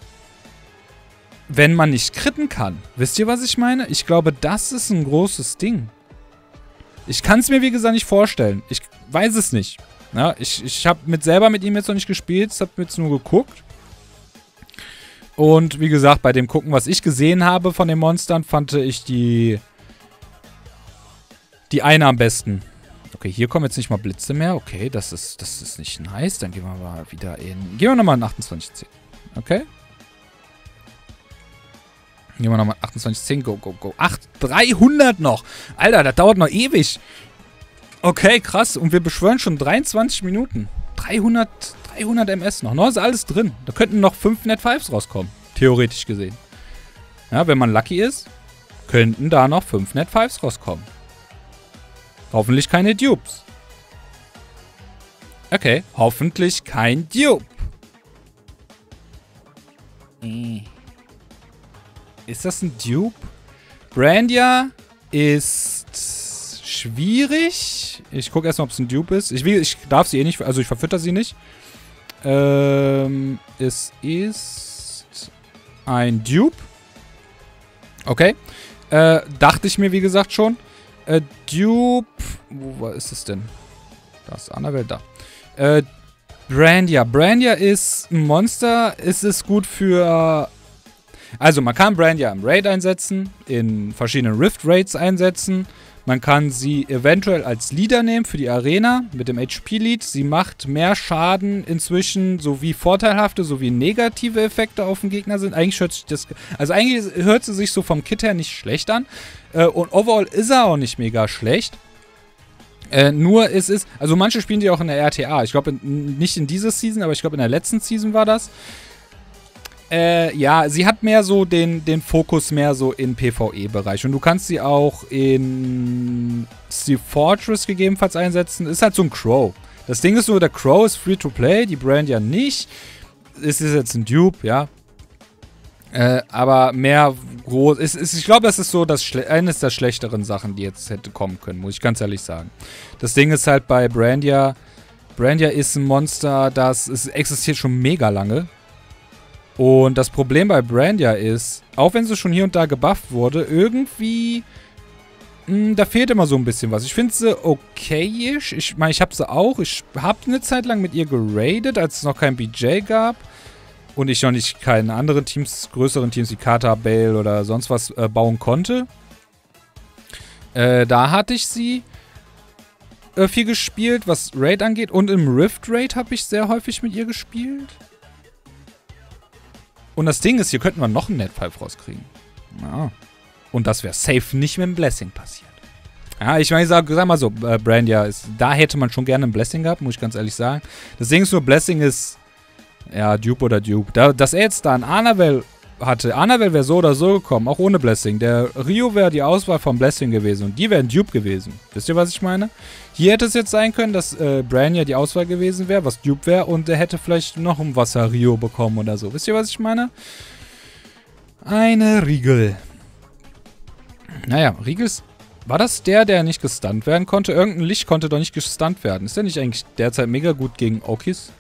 Speaker 1: wenn man nicht kritten kann. Wisst ihr, was ich meine? Ich glaube, das ist ein großes Ding. Ich kann es mir, wie gesagt, nicht vorstellen. Ich weiß es nicht. Ja, ich ich habe mit selber mit ihm jetzt noch nicht gespielt. Ich habe jetzt nur geguckt. Und wie gesagt, bei dem Gucken, was ich gesehen habe von den Monstern, fand ich die die eine am besten. Okay, hier kommen jetzt nicht mal Blitze mehr. Okay, das ist, das ist nicht nice. Dann gehen wir mal wieder in... Gehen wir nochmal in achtundzwanzig zehn. Okay. Gehen wir nochmal in achtundzwanzig zehn. Go, go, go. Ach, dreihundert noch. Alter, das dauert noch ewig. Okay, krass. Und wir beschwören schon dreiundzwanzig Minuten. dreihundert, dreihundert M S noch. Noch ist alles drin. Da könnten noch fünf Net fünfs rauskommen. Theoretisch gesehen. Ja, wenn man lucky ist, könnten da noch fünf Net fünfs rauskommen. Hoffentlich keine Dupes. Okay, hoffentlich kein Dupe. Ist das ein Dupe? Brandia ist schwierig. Ich gucke erstmal, ob es ein Dupe ist. Ich, ich darf sie eh nicht, also ich verfütter sie nicht. Ähm, es ist ein Dupe. Okay. Äh, dachte ich mir, wie gesagt, schon. Äh, Dupe. Wo ist es denn? Da ist Annabelle, da. Äh, Brandia. Brandia ist ein Monster. Es ist gut für... Also, man kann Brandia im Raid einsetzen, in verschiedenen Rift-Raids einsetzen. Man kann sie eventuell als Leader nehmen für die Arena mit dem H P-Lead. Sie macht mehr Schaden inzwischen, sowie vorteilhafte, sowie negative Effekte auf den Gegner sind. Eigentlich hört sich das... Also eigentlich hört sie sich so vom Kit her nicht schlecht an. Äh, und overall ist er auch nicht mega schlecht. Äh, nur es ist... Also manche spielen die auch in der R T A. Ich glaube, nicht in dieser Season, aber ich glaube in der letzten Season war das. Äh, ja, sie hat mehr so den, den Fokus mehr so in PvE-Bereich. Und du kannst sie auch in Steel Fortress gegebenenfalls einsetzen. Ist halt so ein Crow. Das Ding ist nur, der Crow ist Free-to-Play, die Brand ja nicht. Es ist jetzt ein Dupe, ja. Äh, aber mehr groß. Ist, ist, ich glaube, das ist so das eines der schlechteren Sachen, die jetzt hätte kommen können, muss ich ganz ehrlich sagen. Das Ding ist halt bei Brandia. Brandia ist ein Monster, das es existiert schon mega lange. Und das Problem bei Brandia ist, auch wenn sie schon hier und da gebufft wurde, irgendwie, mh, da fehlt immer so ein bisschen was. Ich finde sie okayisch. Ich meine, ich habe sie auch. Ich habe eine Zeit lang mit ihr geradet, als es noch kein B J gab. Und ich noch nicht keine anderen Teams, größeren Teams wie Kata, Bale oder sonst was äh, bauen konnte. Äh, da hatte ich sie äh, viel gespielt, was Raid angeht. Und im Rift Raid habe ich sehr häufig mit ihr gespielt. Und das Ding ist, hier könnten wir noch einen Net fünf rauskriegen. Ja. Und das wäre safe nicht mit dem Blessing passiert. Ja, ich meine, sag, sag mal so, äh, Brandia, ist, da hätte man schon gerne ein Blessing gehabt, muss ich ganz ehrlich sagen. Das Ding ist nur, Blessing ist, ja, Dupe oder Dupe. Da, dass er jetzt da ein Annabelle hatte, Annabelle wäre so oder so gekommen, auch ohne Blessing. Der Rio wäre die Auswahl von Blessing gewesen und die wäre ein Dupe gewesen. Wisst ihr, was ich meine? Hier hätte es jetzt sein können, dass äh, Brandia die Auswahl gewesen wäre, was Dupe wäre, und er hätte vielleicht noch ein Wasser Rio bekommen oder so. Wisst ihr, was ich meine? Eine Riegel. Naja, Riegels. War das der, der nicht gestunt werden konnte? Irgendein Licht konnte doch nicht gestunt werden. Ist der nicht eigentlich derzeit mega gut gegen Okis?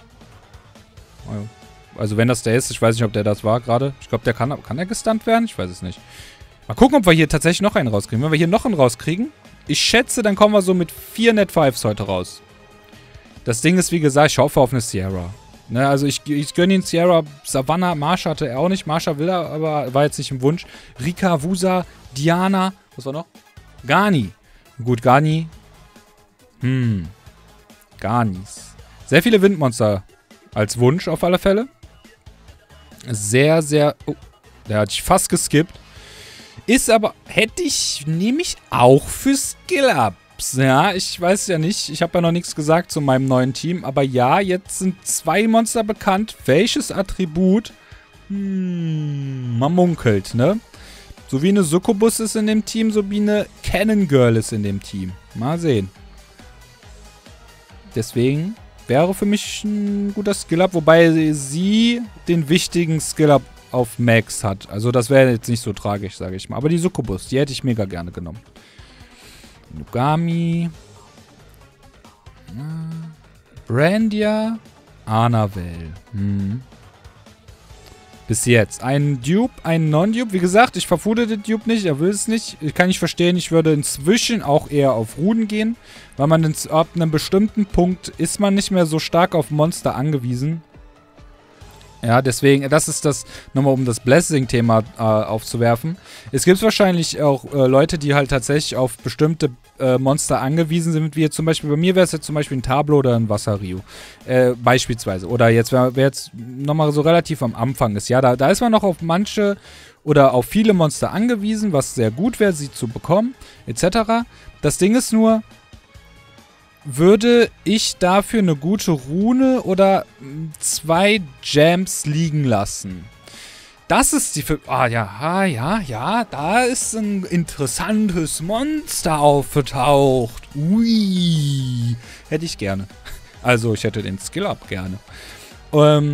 Speaker 1: Also wenn das der ist, ich weiß nicht, ob der das war gerade. Ich glaube, der kann, kann er gestunt werden? Ich weiß es nicht. Mal gucken, ob wir hier tatsächlich noch einen rauskriegen. Wenn wir hier noch einen rauskriegen, ich schätze, dann kommen wir so mit vier Net Fives heute raus. Das Ding ist, wie gesagt, ich hoffe auf eine Sierra. Ne, also ich, ich gönne ihn Sierra, Savannah, Marsha hatte er auch nicht. Marsha will er, aber war jetzt nicht im Wunsch. Rika, Wusa, Diana, was war noch? Garni. Gut, Garni. Hm. Garnis. Sehr viele Windmonster als Wunsch auf alle Fälle. Sehr, sehr... Oh, der hat sich fast geskippt. Ist aber... Hätte ich... Nehme ich auch für Skill-Ups. Ja, ich weiß ja nicht. Ich habe ja noch nichts gesagt zu meinem neuen Team. Aber ja, jetzt sind zwei Monster bekannt. Welches Attribut? Hm, man munkelt, ne? So wie eine Succubus ist in dem Team, so wie eine Cannon Girl ist in dem Team. Mal sehen. Deswegen wäre für mich ein guter Skill-Up, wobei sie den wichtigen Skill-Up auf Max hat. Also das wäre jetzt nicht so tragisch, sage ich mal. Aber die Succubus, die hätte ich mega gerne genommen. Nugami. Brandia. Anavel. Hm. Bis jetzt. Ein Dupe, ein Non-Dupe. Wie gesagt, ich verfute den Dupe nicht. Er will es nicht. Ich kann nicht verstehen. Ich würde inzwischen auch eher auf Ruden gehen. Weil man ins, ab einem bestimmten Punkt ist man nicht mehr so stark auf Monster angewiesen. Ja, deswegen, das ist das, nochmal um das Blessing-Thema äh, aufzuwerfen. Es gibt wahrscheinlich auch äh, Leute, die halt tatsächlich auf bestimmte äh, Monster angewiesen sind, wie jetzt zum Beispiel, bei mir wäre es jetzt zum Beispiel ein Tablo oder ein Wasserrio. Äh, beispielsweise. Oder jetzt, wer jetzt nochmal so relativ am Anfang ist. Ja, da, da ist man noch auf manche oder auf viele Monster angewiesen, was sehr gut wäre, sie zu bekommen, et cetera. Das Ding ist nur, würde ich dafür eine gute Rune oder zwei Gems liegen lassen? Das ist die... Ah, ja, ja, ja, da ist ein interessantes Monster aufgetaucht. Ui. Hätte ich gerne. Also, ich hätte den Skill-Up gerne. Ähm...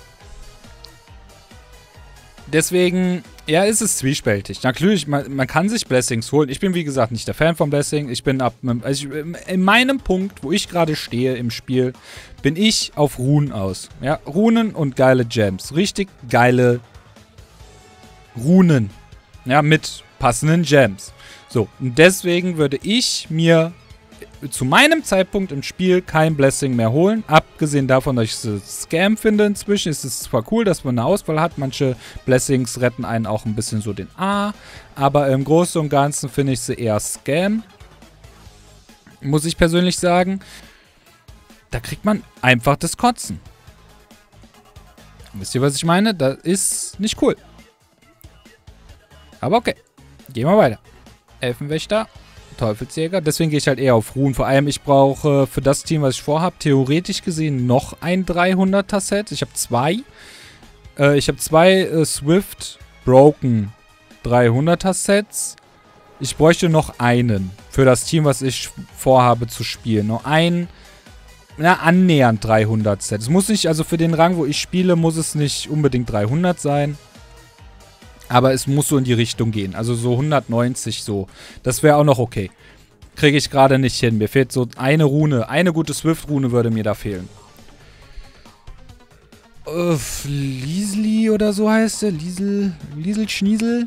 Speaker 1: Deswegen, ja, ist es zwiespältig. Natürlich, man, man kann sich Blessings holen. Ich bin, wie gesagt, nicht der Fan von Blessing. Ich bin ab... Also ich, in meinem Punkt, wo ich gerade stehe im Spiel, bin ich auf Runen aus. Ja, Runen und geile Gems. Richtig geile Runen. Ja, mit passenden Gems. So, und deswegen würde ich mir zu meinem Zeitpunkt im Spiel kein Blessing mehr holen. Abgesehen davon, dass ich es Scam finde inzwischen, ist es zwar cool, dass man eine Auswahl hat. Manche Blessings retten einen auch ein bisschen so den A. Aber im Großen und Ganzen finde ich sie eher Scam. Muss ich persönlich sagen. Da kriegt man einfach das Kotzen. Wisst ihr, was ich meine? Das ist nicht cool. Aber okay. Gehen wir weiter. Elfenwächter. Teufelsjäger. Deswegen gehe ich halt eher auf Ruhen. Vor allem, ich brauche für das Team, was ich vorhabe, theoretisch gesehen noch ein dreihunderter Set. Ich habe zwei. Äh, ich habe zwei äh, Swift Broken dreihunderter Sets. Ich bräuchte noch einen für das Team, was ich vorhabe zu spielen. Noch ein, na, annähernd dreihundert Set. Es muss nicht, also für den Rang, wo ich spiele, muss es nicht unbedingt dreihundert sein. Aber es muss so in die Richtung gehen. Also so hundertneunzig so. Das wäre auch noch okay. Kriege ich gerade nicht hin. Mir fehlt so eine Rune. Eine gute Swift-Rune würde mir da fehlen. Uff, Liesli oder so heißt der. Liesel, Liesel, Schniesel.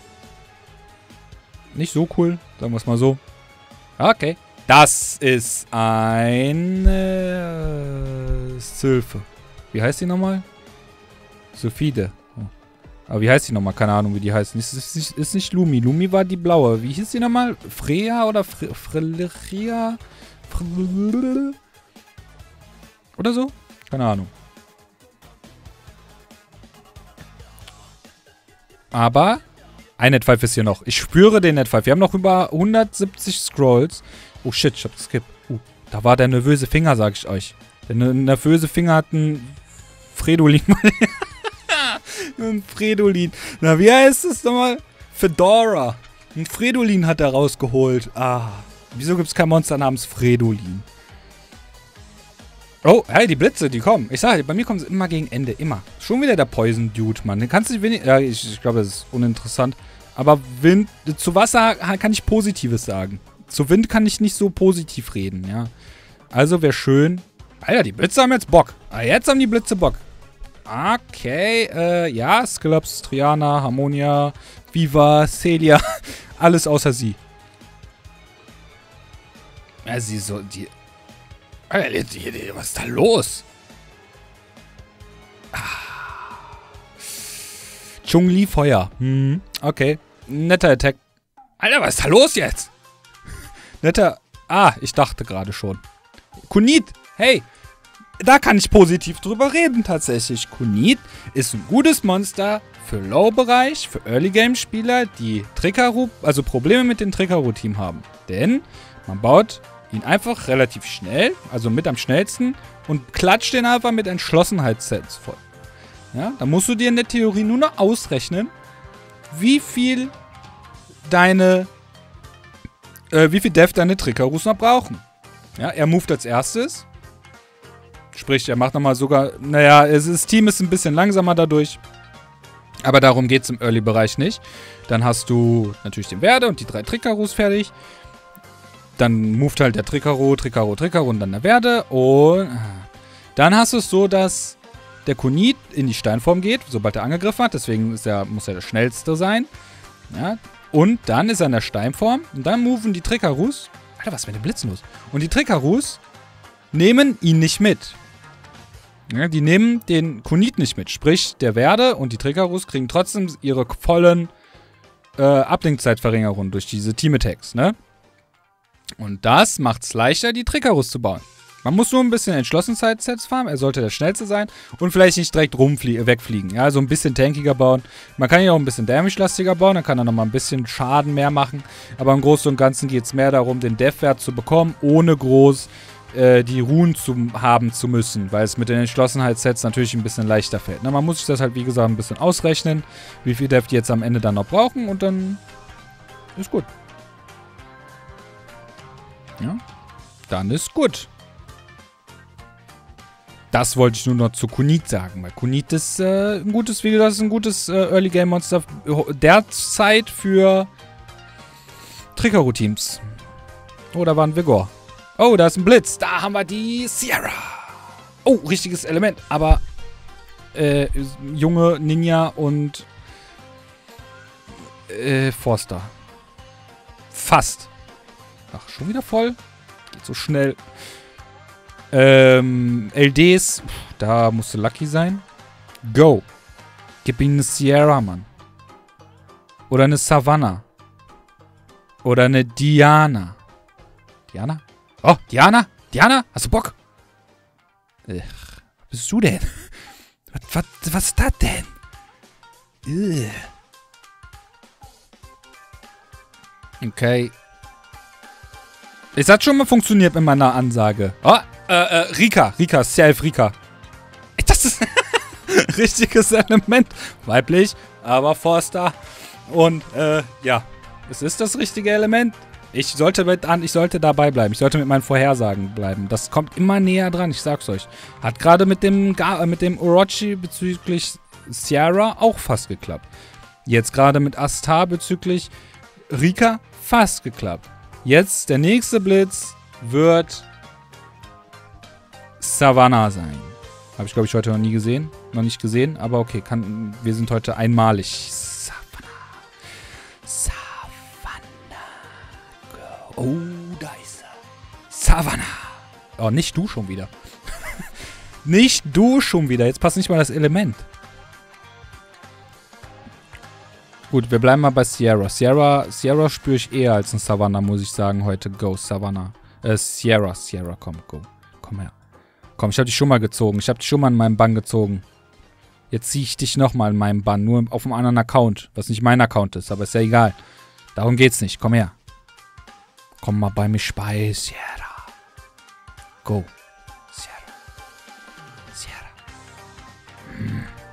Speaker 1: Nicht so cool. Sagen wir es mal so. Okay. Das ist eine Sylphe. Wie heißt die nochmal? Sylphide. Aber wie heißt die nochmal? Keine Ahnung, wie die heißt. Ist, ist, ist, ist nicht Lumi. Lumi war die blaue. Wie hieß die nochmal? Freya oder Fre Freya? Fre oder so? Keine Ahnung. Aber ein Net fünf ist hier noch. Ich spüre den Net fünf. Wir haben noch über hundertsiebzig Scrolls. Oh shit, ich hab geskippt. Uh, da war der nervöse Finger, sag ich euch. Der nervöse Finger hat einen Fredolin. Ein Fredolin. Na, wie heißt das nochmal? Fedora. Ein Fredolin hat er rausgeholt. Ah. Wieso gibt es kein Monster namens Fredolin? Oh, hey, die Blitze, die kommen. Ich sage, bei mir kommen sie immer gegen Ende. Immer. Schon wieder der Poison Dude, Mann. Den kannst du nicht wenig. Ja, ich, ich glaube, das ist uninteressant. Aber Wind, zu Wasser kann ich Positives sagen. Zu Wind kann ich nicht so positiv reden, ja. Also wäre schön. Alter, die Blitze haben jetzt Bock. Ah, jetzt haben die Blitze Bock. Okay, äh, ja, Skillops, Triana, Harmonia, Viva, Celia. Alles außer sie. Ja, sie so, die... Alter, die, die, was ist da los? Ah. Chun-Li Feuer. Hm, okay. Netter Attack. Alter, was ist da los jetzt? Netter... Ah, ich dachte gerade schon. Kunit, hey. Da kann ich positiv drüber reden, tatsächlich. Kunit ist ein gutes Monster für Low-Bereich, für Early-Game-Spieler, die Trickaru, also Probleme mit dem Trickaru-Team haben. Denn man baut ihn einfach relativ schnell, also mit am schnellsten, und klatscht den einfach mit Entschlossenheitssets voll. Ja, da musst du dir in der Theorie nur noch ausrechnen, wie viel deine, äh, wie viel Def deine Trickarus noch brauchen. Ja, er moved als erstes. Sprich, er macht nochmal sogar, naja, es, das Team ist ein bisschen langsamer dadurch. Aber darum geht es im Early-Bereich nicht. Dann hast du natürlich den Werde und die drei Trickarus fertig. Dann moved halt der Trickaru, Trickaru, Trickaru und dann der Werde. Und dann hast du es so, dass der Kunit in die Steinform geht, sobald er angegriffen hat. Deswegen ist er, muss er der Schnellste sein. Ja. Und dann ist er in der Steinform. Und dann moven die Trickarus. Alter, was ist mit den Blitzen los? Und die Trickarus nehmen ihn nicht mit. Ja, die nehmen den Kunit nicht mit. Sprich, der Werde und die Trickarus kriegen trotzdem ihre vollen äh, Ablenkzeitverringerungen durch diese Team-Attacks, ne? Und das macht es leichter, die Trickarus zu bauen. Man muss nur ein bisschen Entschlossenheitssets farmen. Er sollte der Schnellste sein. Und vielleicht nicht direkt wegfliegen. Ja, so ein bisschen tankiger bauen. Man kann ihn auch ein bisschen damage-lastiger bauen. Dann kann er nochmal ein bisschen Schaden mehr machen. Aber im Großen und Ganzen geht es mehr darum, den Def-Wert zu bekommen, ohne groß äh, die Runen zu haben zu müssen. Weil es mit den Entschlossenheitssets natürlich ein bisschen leichter fällt. Na, man muss sich das halt, wie gesagt, ein bisschen ausrechnen, wie viel Def die jetzt am Ende dann noch brauchen. Und dann ist gut. Ja, dann ist gut. Das wollte ich nur noch zu Kunit sagen, weil Kunit ist äh, ein gutes, wie gesagt, ist ein gutes äh, Early-Game-Monster derzeit für Trickaru-Teams. Oh, da war ein Vigor. Oh, da ist ein Blitz. Da haben wir die Sierra. Oh, richtiges Element, aber äh, junge Ninja und äh, Forster. Fast. Ach, schon wieder voll? Geht so schnell. Ähm, L Ds, da musst du lucky sein. Go. Gib ihm eine Sierra, Mann. Oder eine Savannah. Oder eine Diana. Diana? Oh, Diana? Diana? Hast du Bock? Ach, was bist du denn? Was, was, was ist das denn? Ugh. Okay. Es hat schon mal funktioniert mit meiner Ansage. Oh, äh, äh, Rika. Rika, Self Rika. Das ist richtiges Element. Weiblich, aber Forster. Und, äh, ja. Es ist das richtige Element. Ich sollte mit an, ich sollte dabei bleiben. Ich sollte mit meinen Vorhersagen bleiben. Das kommt immer näher dran, ich sag's euch. Hat gerade mit dem, äh, mit dem Orochi bezüglich Sierra auch fast geklappt. Jetzt gerade mit Astar bezüglich Rika fast geklappt. Jetzt, der nächste Blitz wird Savannah sein. Habe ich, glaube ich, heute noch nie gesehen. Noch nicht gesehen, aber okay, kann, wir sind heute einmalig. Savannah. Savannah. Oh, da ist er. Savannah. Oh, nicht du schon wieder. Nicht du schon wieder. Jetzt passt nicht mal das Element. Gut, wir bleiben mal bei Sierra. Sierra, Sierra spüre ich eher als ein Savannah, muss ich sagen, heute. Go, Savannah. Äh, Sierra, Sierra, komm, go. Komm her. Komm, ich hab dich schon mal gezogen. Ich hab dich schon mal in meinen Bann gezogen. Jetzt ziehe ich dich nochmal in meinen Bann. Nur auf einem anderen Account. Was nicht mein Account ist, aber ist ja egal. Darum geht's nicht. Komm her. Komm mal bei mich bei Sierra. Go. Sierra. Sierra.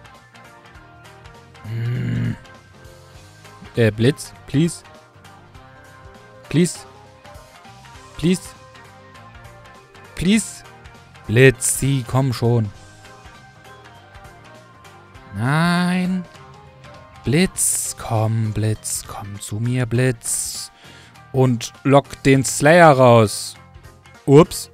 Speaker 1: Mm. Mm. Äh, Blitz, please. Please. Please. Please. Blitz, sie, komm schon. Nein. Blitz, komm, Blitz, komm zu mir, Blitz. Und lock den Slayer raus. Ups.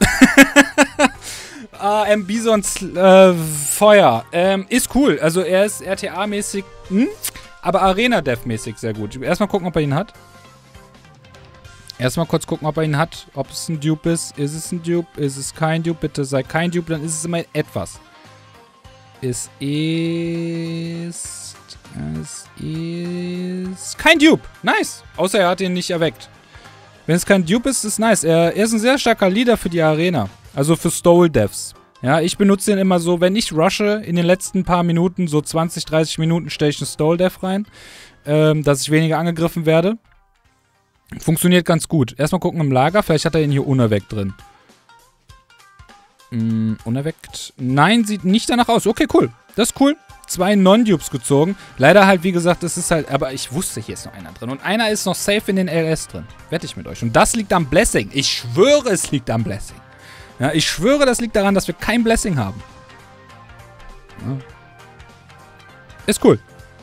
Speaker 1: ah, ähm, Bisons äh, Feuer. Ähm, ist cool. Also er ist R T A-mäßig, hm? aber Arena-Dev-mäßig sehr gut. Erstmal gucken, ob er ihn hat. Erstmal kurz gucken, ob er ihn hat. Ob es ein Dupe ist. Ist es ein Dupe? Ist es kein Dupe? Bitte sei kein Dupe. Dann ist es immer etwas. Es ist... Es ist... Kein Dupe. Nice. Außer er hat ihn nicht erweckt. Wenn es kein Dupe ist, ist nice. Er, er ist ein sehr starker Leader für die Arena. Also für Stole-Devs. Ja, ich benutze den immer so, wenn ich rushe, in den letzten paar Minuten, so zwanzig, dreißig Minuten, stelle ich einen Stole-Dev rein. Ähm, dass ich weniger angegriffen werde. Funktioniert ganz gut. Erstmal gucken im Lager. Vielleicht hat er ihn hier unerweckt drin. Hm, unerweckt. Nein, sieht nicht danach aus. Okay, cool. Das ist cool. Zwei Non-Dupes gezogen. Leider halt, wie gesagt, es ist halt... Aber ich wusste, hier ist noch einer drin. Und einer ist noch safe in den L S drin. Wette ich mit euch. Und das liegt am Blessing. Ich schwöre, es liegt am Blessing. Ja, ich schwöre, das liegt daran, dass wir kein Blessing haben. Ja. Ist cool.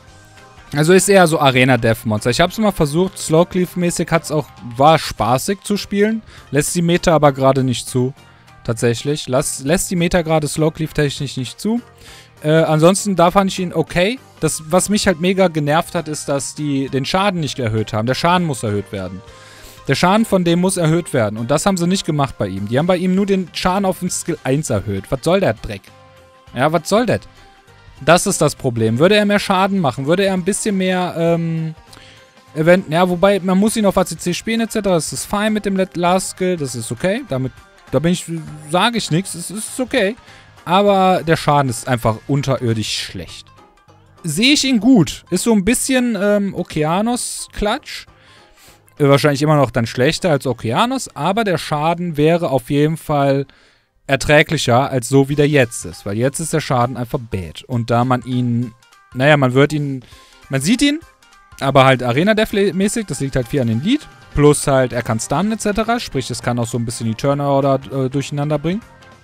Speaker 1: Also ist eher so Arena-Dev-Monster. Ich habe es mal versucht. Slowcleave-mäßig hat's auch... War spaßig zu spielen. Lässt die Meta aber gerade nicht zu. Tatsächlich. Lass, lässt die Meta gerade Slowcleave-technisch nicht zu. Äh, ansonsten, da fand ich ihn okay. Das, was mich halt mega genervt hat, ist, dass die den Schaden nicht erhöht haben. Der Schaden muss erhöht werden. Der Schaden von dem muss erhöht werden. Und das haben sie nicht gemacht bei ihm. Die haben bei ihm nur den Schaden auf den Skill eins erhöht. Was soll der Dreck? Ja, was soll das? Das ist das Problem. Würde er mehr Schaden machen, würde er ein bisschen mehr, ähm, Event, ja, wobei, man muss ihn auf A C C spielen et cetera. Das ist fein mit dem Last Skill, das ist okay. Damit, da bin ich, sage ich nichts, es ist okay. Aber der Schaden ist einfach unterirdisch schlecht. Sehe ich ihn gut. Ist so ein bisschen ähm, Okeanos-Klatsch. Äh, wahrscheinlich immer noch dann schlechter als Okeanos, aber der Schaden wäre auf jeden Fall erträglicher als so, wie der jetzt ist. Weil jetzt ist der Schaden einfach bad. Und da man ihn, naja, man wird ihn, man sieht ihn, aber halt Arena-Dev-mäßig, das liegt halt viel an den Lead. Plus halt, er kann stunnen et cetera. Sprich, es kann auch so ein bisschen die Turner-Order äh, durcheinander bringen.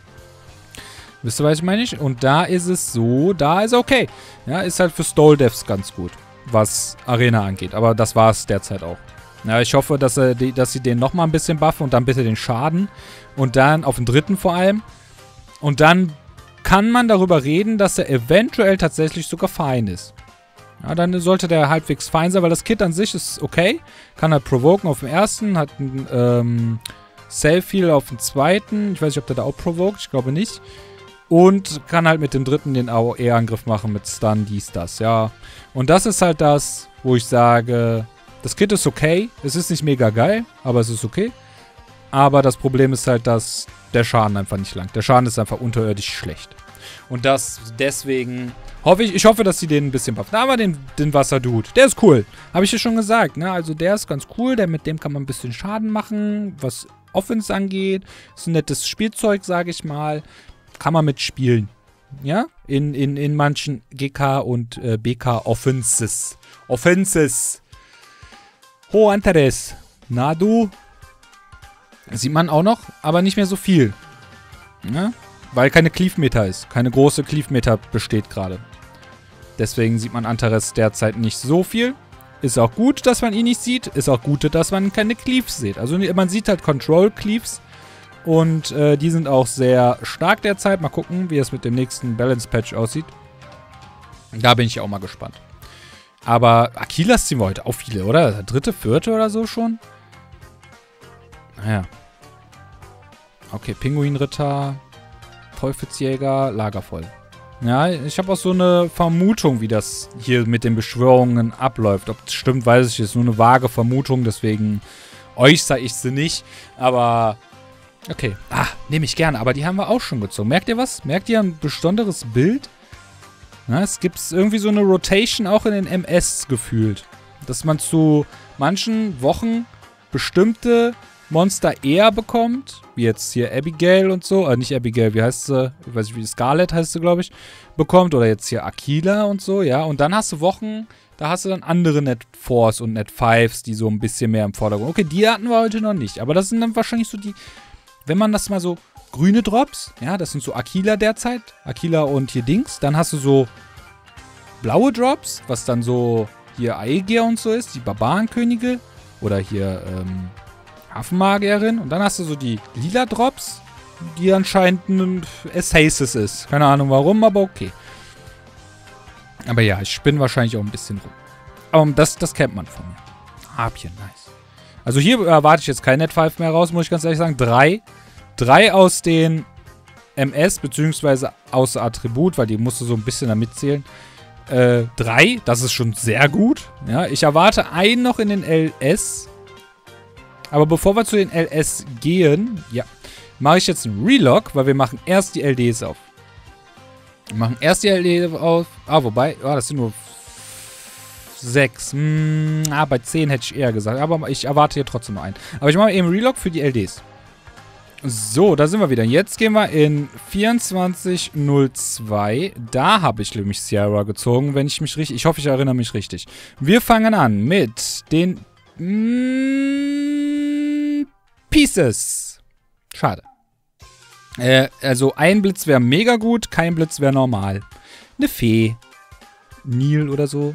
Speaker 1: Wisst ihr, was ich meine? Und da ist es so, da ist okay. Ja, ist halt für Stole-Devs ganz gut, was Arena angeht. Aber das war es derzeit auch. Ja, ich hoffe, dass, er, dass sie den nochmal ein bisschen buffen und dann bitte den Schaden. Und dann auf den dritten vor allem. Und dann kann man darüber reden, dass er eventuell tatsächlich sogar fein ist. Ja, dann sollte der halbwegs fein sein, weil das Kit an sich ist okay. Kann halt provoken auf dem ersten, hat ein ähm, Self-Heal auf dem zweiten. Ich weiß nicht, ob der da auch provoked, ich glaube nicht. Und kann halt mit dem dritten den A O E-Angriff machen mit Stun, dies, das, ja. Und das ist halt das, wo ich sage, das Kit ist okay. Es ist nicht mega geil, aber es ist okay. Aber das Problem ist halt, dass der Schaden einfach nicht langt. Der Schaden ist einfach unterirdisch schlecht. Und das deswegen hoffe ich, ich hoffe, dass sie den ein bisschen buffen. Aber den, den Wasserdude, der ist cool. Habe ich ja schon gesagt, ne? Also der ist ganz cool. Der, mit dem kann man ein bisschen Schaden machen, was Offense angeht. Ist ein nettes Spielzeug, sage ich mal. Kann man mitspielen. Ja? In, in, in manchen G K und äh, B K Offenses. Offenses. Ho Antares. Na du. Sieht man auch noch, aber nicht mehr so viel. Ja? Weil keine Cleave-Meta ist. Keine große Cleave-Meta besteht gerade. Deswegen sieht man Antares derzeit nicht so viel. Ist auch gut, dass man ihn nicht sieht. Ist auch gut, dass man keine Cleaves sieht. Also man sieht halt Control-Cleaves. Und äh, die sind auch sehr stark derzeit. Mal gucken, wie es mit dem nächsten Balance-Patch aussieht. Da bin ich auch mal gespannt. Aber Akilas ziehen wir heute auch viele, oder? Der dritte, vierte oder so schon? Naja. Okay, Pinguinritter, Teufelsjäger, Lagervoll. Ja, ich habe auch so eine Vermutung, wie das hier mit den Beschwörungen abläuft. Ob es stimmt, weiß ich. Ist nur eine vage Vermutung, deswegen äußere ich sie nicht. Aber okay. Ah, nehme ich gerne. Aber die haben wir auch schon gezogen. Merkt ihr was? Merkt ihr ein besonderes Bild? Na, es gibt irgendwie so eine Rotation auch in den M S gefühlt. Dass man zu manchen Wochen bestimmte Monster eher bekommt. Wie jetzt hier Abigail und so. Äh, nicht Abigail, wie heißt sie? Ich weiß nicht, wie Scarlet heißt sie, glaube ich. Bekommt. Oder jetzt hier Aquila und so, ja. Und dann hast du Wochen, da hast du dann andere Net Fours und Net Fives, die so ein bisschen mehr im Vordergrund. Okay, die hatten wir heute noch nicht. Aber das sind dann wahrscheinlich so die, wenn man das mal so, grüne Drops, ja, das sind so Aquila derzeit. Aquila und hier Dings. Dann hast du so blaue Drops, was dann so hier Aegia und so ist, die Barbarenkönige. Oder hier, ähm, Hafenmagierin. Und dann hast du so die lila Drops, die anscheinend ein Essasis ist. Keine Ahnung warum, aber okay. Aber ja, ich spinne wahrscheinlich auch ein bisschen rum. Aber das, das kennt man von mir. Harpien, nice. Also hier erwarte ich jetzt kein Net fünf mehr raus, muss ich ganz ehrlich sagen. Drei. Drei aus den M S, beziehungsweise außer Attribut, weil die musst du so ein bisschen damit zählen. Äh, drei, das ist schon sehr gut. Ja, ich erwarte einen noch in den L S. Aber bevor wir zu den L S gehen, ja, mache ich jetzt einen Relog, weil wir machen erst die L Ds auf. Wir machen erst die L Ds auf. Ah, wobei, oh, das sind nur sechs. Hm, ah, bei zehn hätte ich eher gesagt. Aber ich erwarte hier trotzdem noch einen. Aber ich mache eben Relog für die L Ds. So, da sind wir wieder. Jetzt gehen wir in vierundzwanzig null zwei. Da habe ich nämlich Sierra gezogen, wenn ich mich richtig... Ich hoffe, ich erinnere mich richtig. Wir fangen an mit den... Mm, Pieces. Schade. Äh, also ein Blitz wäre mega gut, kein Blitz wäre normal. Eine Fee. Nil oder so.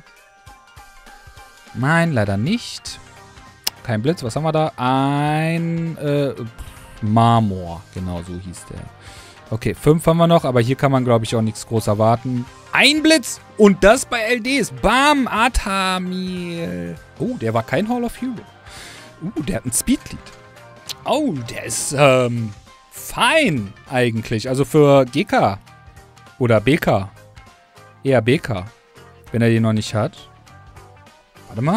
Speaker 1: Nein, leider nicht. Kein Blitz, was haben wir da? Ein... Äh, Marmor, genau so hieß der. Okay, fünf haben wir noch, aber hier kann man, glaube ich, auch nichts groß erwarten. Ein Blitz und das bei L Ds. Bam, Atamil. Oh, der war kein Hall of Hero. Uh, der hat ein Speedglied. Oh, der ist, ähm, fein eigentlich. Also für G K oder B K. Eher B K, wenn er den noch nicht hat. Warte mal.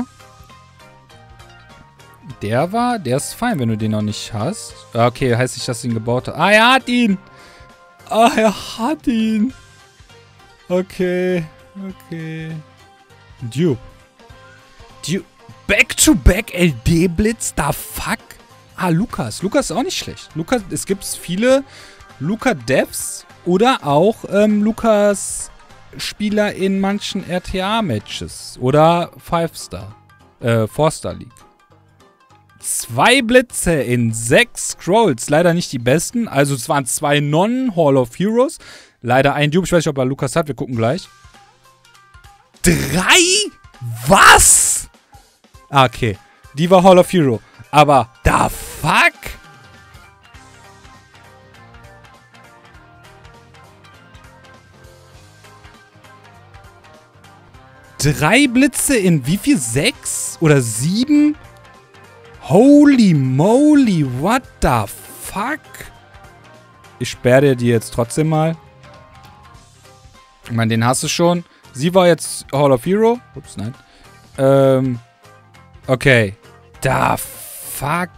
Speaker 1: Der war, der ist fein, wenn du den noch nicht hast. Okay, heißt nicht, dass du ihn gebaut hast. Ah, er hat ihn! Ah, er hat ihn! Okay, okay. Dupe. Dupe. Back-to-back L D-Blitz? Da fuck? Ah, Lukas. Lukas ist auch nicht schlecht. Lukas, es gibt viele Luca-Devs oder auch ähm, Lukas-Spieler in manchen R T A-Matches. Oder Five-Star. Äh, Four-Star-League. Zwei Blitze in sechs Scrolls. Leider nicht die besten. Also es waren zwei Non-Hall of Heroes. Leider ein Dupe. Ich weiß nicht, ob er Lukas hat. Wir gucken gleich. Drei? Was? Ah, okay. Die war Hall of Hero. Aber da fuck? Drei Blitze in wie viel? Sechs? Oder sieben? Holy moly, what the fuck? Ich sperre dir die jetzt trotzdem mal. Ich meine, den hast du schon. Sie war jetzt Hall of Hero. Ups, nein. Ähm, okay. Da fuck.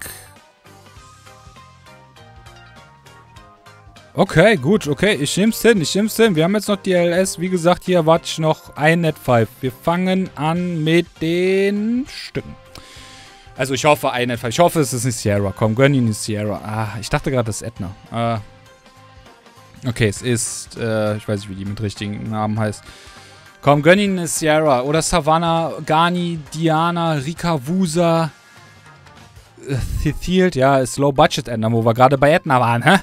Speaker 1: Okay, gut, okay. Ich nehm's hin, ich nehm's hin. Wir haben jetzt noch die L S. Wie gesagt, hier erwarte ich noch ein Net fünf. Wir fangen an mit den Stücken. Also ich hoffe, ein Net fünf. Ich hoffe, es ist nicht Sierra. Komm, gönn ihn nicht Sierra. Ah, ich dachte gerade, das ist Edna. Ah. Okay, es ist, äh, ich weiß nicht, wie die mit richtigen Namen heißt. Komm, gönn ihn eine Sierra. Oder Savannah, Gani, Diana, Rika Wusa, äh, Thithild. Ja, ist Low Budget Edna, wo wir gerade bei Edna waren, hä?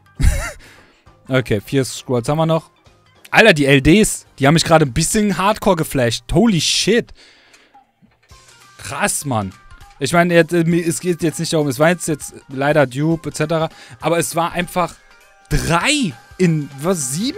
Speaker 1: Okay, vier Scrolls haben wir noch. Alter, die L Ds, die haben mich gerade ein bisschen hardcore geflasht. Holy shit. Krass, Mann. Ich meine, es geht jetzt nicht darum, es war jetzt, jetzt leider Dupe et cetera. Aber es war einfach drei in, was, sieben?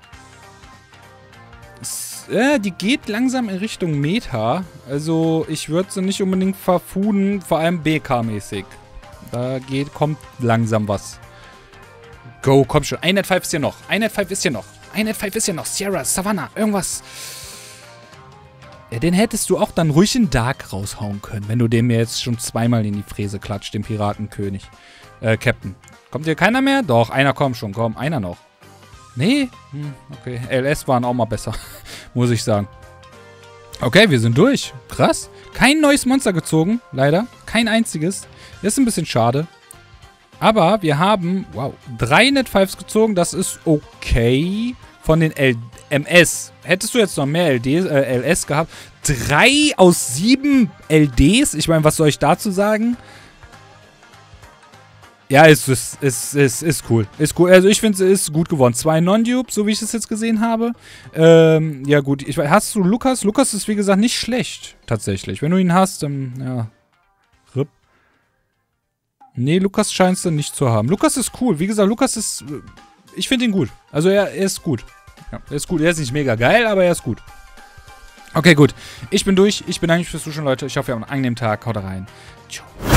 Speaker 1: Es, äh, die geht langsam in Richtung Meta. Also ich würde sie nicht unbedingt verfuden, vor allem B K-mäßig. Da geht, kommt langsam was. Go, komm schon. Ein Net fünf ist hier noch. Ein Net fünf ist hier noch. Ein Net fünf ist hier noch. Sierra, Savannah, irgendwas. Ja, den hättest du auch dann ruhig in Dark raushauen können, wenn du dem jetzt schon zweimal in die Fräse klatscht, dem Piratenkönig. Äh, Captain. Kommt hier keiner mehr? Doch, einer kommt schon. Komm, einer noch. Nee? Hm, okay. L S waren auch mal besser, muss ich sagen. Okay, wir sind durch. Krass. Kein neues Monster gezogen, leider. Kein einziges. Das ist ein bisschen schade. Aber wir haben, wow, drei Net fünfs gezogen. Das ist okay. Von den L M S. Hättest du jetzt noch mehr L Ds, äh, L S gehabt? Drei aus sieben L Ds? Ich meine, was soll ich dazu sagen? Ja, ist, ist, ist, ist, ist cool. Ist cool. Also ich finde, es ist gut geworden. Zwei Non-Dupes, so wie ich es jetzt gesehen habe. Ähm, ja gut. Ich, hast du Lukas? Lukas ist, wie gesagt, nicht schlecht, tatsächlich. Wenn du ihn hast, dann, ja. R I P. Nee, Lukas scheinst du nicht zu haben. Lukas ist cool. Wie gesagt, Lukas ist, ich finde ihn gut. Also er, er ist gut. Ja, er ist gut. Er ist nicht mega geil, aber er ist gut. Okay, gut. Ich bin durch. Ich bedanke mich fürs Zuschauen, Leute. Ich hoffe, ihr habt einen angenehmen Tag. Haut rein. Ciao.